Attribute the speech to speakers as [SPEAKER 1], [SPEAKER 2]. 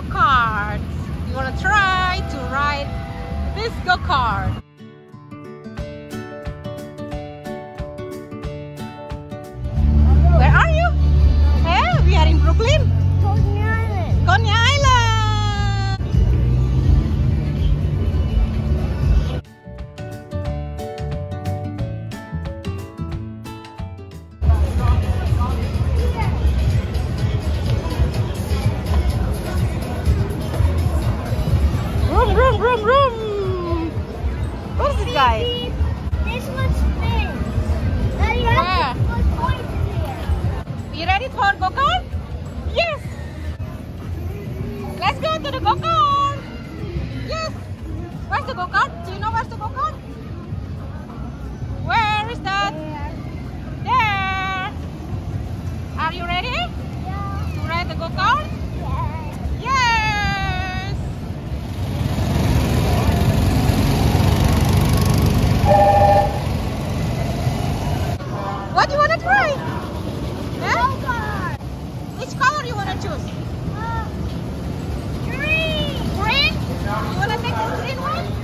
[SPEAKER 1] go-karts. You want to try to ride this go-kart. Where are you? Hey, we are in Brooklyn.
[SPEAKER 2] Coney Island.
[SPEAKER 1] Coney Island. Vroom, vroom, vroom. What is this guy?
[SPEAKER 2] This one spins. Now you have to put points in here.
[SPEAKER 1] You ready for go-kart? Yes. Let's go to the go-kart. Yes. Where's the go-kart? Do you know where's the go-kart? Where is that? There. Are you ready to ride the go-kart? Yes. What do you want to try?
[SPEAKER 2] Go-kart.
[SPEAKER 1] Which color you want to choose?
[SPEAKER 2] Green.
[SPEAKER 1] Green? You want to take the green one?